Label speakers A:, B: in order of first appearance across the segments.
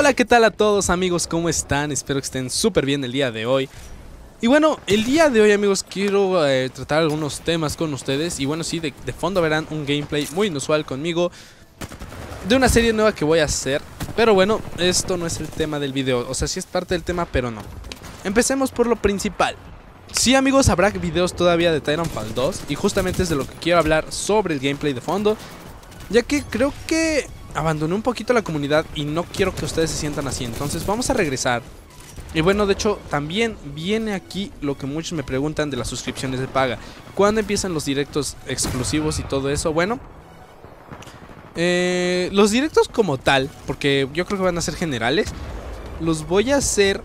A: Hola, ¿qué tal a todos amigos? ¿Cómo están? Espero que estén súper bien el día de hoy. Y bueno, el día de hoy amigos quiero tratar algunos temas con ustedes. Y bueno, sí, de fondo verán un gameplay muy inusual conmigo de una serie nueva que voy a hacer. Pero bueno, esto no es el tema del video. O sea, sí es parte del tema, pero no. Empecemos por lo principal. Sí amigos, habrá videos todavía de Titanfall 2. Y justamente es de lo que quiero hablar sobre el gameplay de fondo, ya que creo que abandoné un poquito la comunidad y no quiero que ustedes se sientan así. Entonces vamos a regresar. Y bueno, de hecho también viene aquí lo que muchos me preguntan de las suscripciones de paga. ¿Cuándo empiezan los directos exclusivos y todo eso? Bueno, los directos como tal, porque yo creo que van a ser generales, los voy a hacer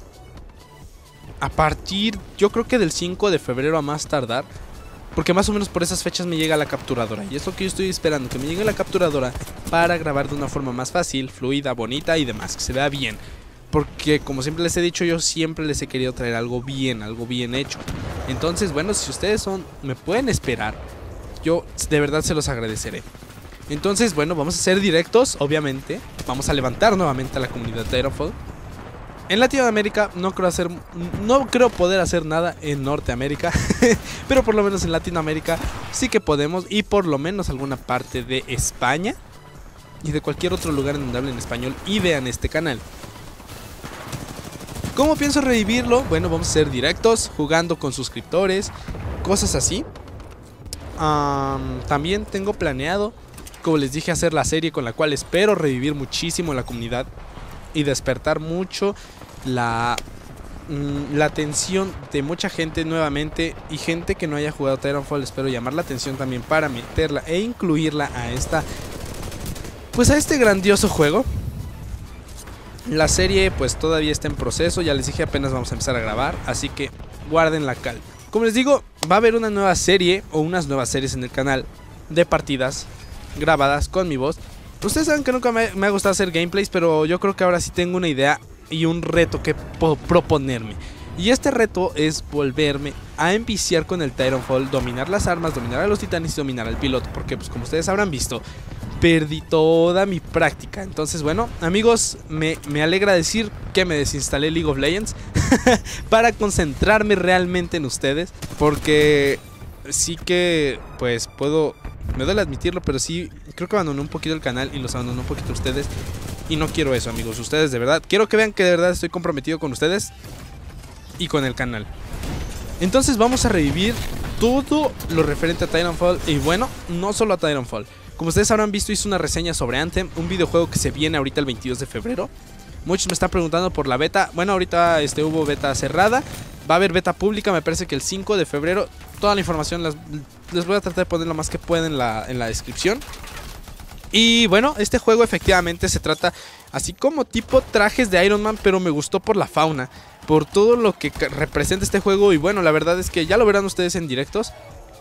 A: a partir, yo creo que del 5 de febrero a más tardar, porque más o menos por esas fechas me llega la capturadora. Y es lo que yo estoy esperando, que me llegue la capturadora para grabar de una forma más fácil, fluida, bonita y demás, que se vea bien. Porque como siempre les he dicho, yo siempre les he querido traer algo bien hecho. Entonces bueno, si ustedes me pueden esperar, yo de verdad se los agradeceré. Entonces bueno, vamos a hacer directos, obviamente. Vamos a levantar nuevamente a la comunidad de Titanfall. En Latinoamérica no creo poder hacer nada en Norteamérica, pero por lo menos en Latinoamérica sí que podemos, y por lo menos alguna parte de España y de cualquier otro lugar en donde hablen español y vean este canal. ¿Cómo pienso revivirlo? Bueno, vamos a hacer directos, jugando con suscriptores, cosas así. También tengo planeado, como les dije, hacer la serie con la cual espero revivir muchísimo la comunidad y despertar mucho la atención de mucha gente nuevamente, y gente que no haya jugado Titanfall. Espero llamar la atención también para meterla e incluirla a este grandioso juego. La serie pues todavía está en proceso, ya les dije, apenas vamos a empezar a grabar, así que guarden la calma. Como les digo, va a haber una nueva serie o unas nuevas series en el canal de partidas grabadas con mi voz. Ustedes saben que nunca me ha gustado hacer gameplays, pero yo creo que ahora sí tengo una idea y un reto que proponerme. Y este reto es volverme a enviciar con el Titanfall, dominar las armas, dominar a los titanes y dominar al piloto. Porque pues como ustedes habrán visto, perdí toda mi práctica. Entonces bueno amigos, me alegra decir que me desinstalé League of Legends para concentrarme realmente en ustedes. Porque sí que pues me duele admitirlo, pero sí creo que abandoné un poquito el canal y los abandoné un poquito a ustedes. Y no quiero eso amigos, ustedes de verdad, quiero que vean que de verdad estoy comprometido con ustedes y con el canal. Entonces vamos a revivir todo lo referente a Titanfall. Y bueno, no solo a Titanfall. Como ustedes habrán visto, hice una reseña sobre Anthem, un videojuego que se viene ahorita el 22 de febrero. Muchos me están preguntando por la beta. Bueno, ahorita hubo beta cerrada. Va a haber beta pública, me parece que el 5 de febrero. Toda la información les voy a tratar de poner lo más que pueda en la descripción. Y bueno, este juego efectivamente se trata así como tipo trajes de Iron Man, pero me gustó por la fauna, por todo lo que representa este juego. Y bueno, la verdad es que ya lo verán ustedes en directos,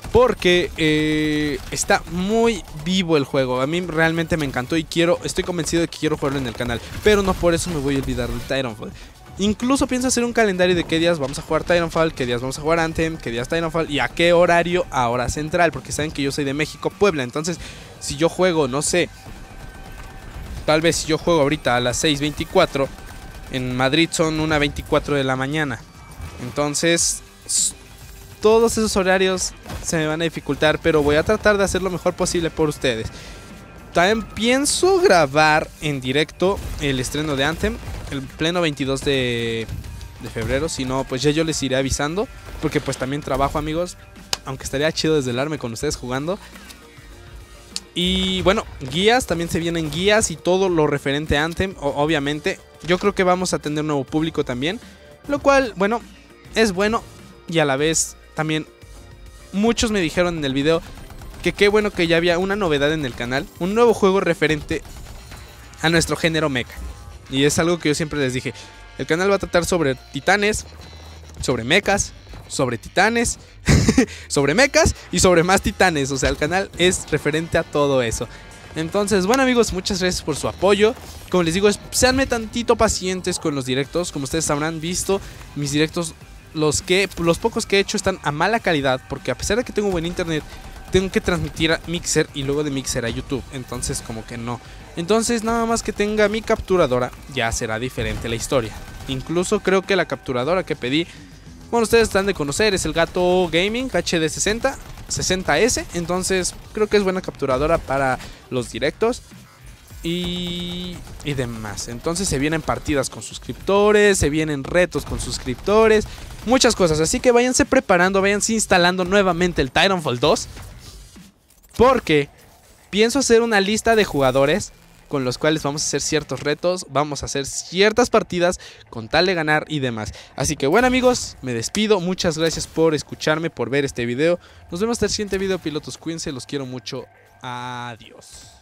A: porque está muy vivo el juego. A mí realmente me encantó y estoy convencido de que quiero jugarlo en el canal. Pero no por eso me voy a olvidar del Titanfall. Incluso pienso hacer un calendario de qué días vamos a jugar Titanfall, qué días vamos a jugar Anthem, qué días Titanfall y a qué horario a hora central. Porque saben que yo soy de México, Puebla. Entonces si yo juego, no sé, tal vez si yo juego ahorita a las 6:24, en Madrid son 1:24 de la mañana. Entonces todos esos horarios se me van a dificultar, pero voy a tratar de hacer lo mejor posible por ustedes. También pienso grabar en directo el estreno de Anthem el pleno 22 de febrero. Si no, pues ya yo les iré avisando, porque pues también trabajo amigos, aunque estaría chido desvelarme con ustedes jugando. Y bueno, guías, también se vienen guías y todo lo referente a Anthem, obviamente. Yo creo que vamos a tener nuevo público también, lo cual, bueno, es bueno. Y a la vez también muchos me dijeron en el video que qué bueno que ya había una novedad en el canal, un nuevo juego referente a nuestro género mecha. Y es algo que yo siempre les dije, el canal va a tratar sobre titanes, sobre mechas, sobre titanes, sobre mechas y sobre más titanes. O sea, el canal es referente a todo eso. Entonces, bueno amigos, muchas gracias por su apoyo. Como les digo, seanme tantito pacientes con los directos. Como ustedes habrán visto, mis directos, los pocos que he hecho están a mala calidad, porque a pesar de que tengo buen internet, tengo que transmitir a Mixer y luego de Mixer a YouTube. Entonces como que no. Entonces nada más que tenga mi capturadora ya será diferente la historia. Incluso creo que la capturadora que pedí, bueno, ustedes están de conocer, es el Gato Gaming HD 60S. Entonces creo que es buena capturadora para los directos y demás. Entonces se vienen partidas con suscriptores, se vienen retos con suscriptores, muchas cosas. Así que váyanse preparando, váyanse instalando nuevamente el Titanfall 2, porque pienso hacer una lista de jugadores con los cuales vamos a hacer ciertos retos, vamos a hacer ciertas partidas con tal de ganar y demás. Así que bueno amigos, me despido, muchas gracias por escucharme, por ver este video. Nos vemos hasta el siguiente video, pilotos, cuídense, los quiero mucho, adiós.